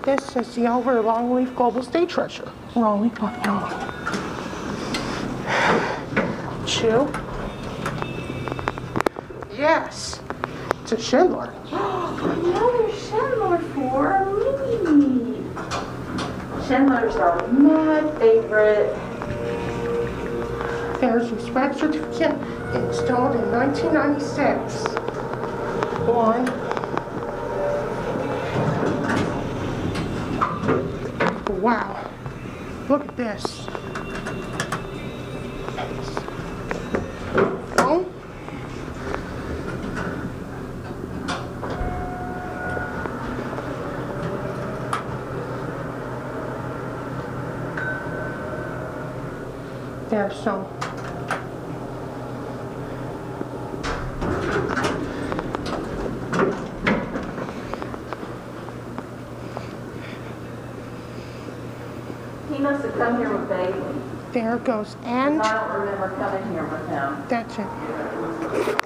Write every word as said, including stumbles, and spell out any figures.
this is the Oliver Longleaf Global State Treasure. Raleigh, North Carolina. Two. Yes. It's a Schindler. Another Schindler for me. Schindlers are my favorite. There's your swag certificate installed in nineteen ninety-six. One. Wow. Look at this. Oh. There's some. He must have come here with Bailey. There it goes. And I don't remember coming here with him. that's it.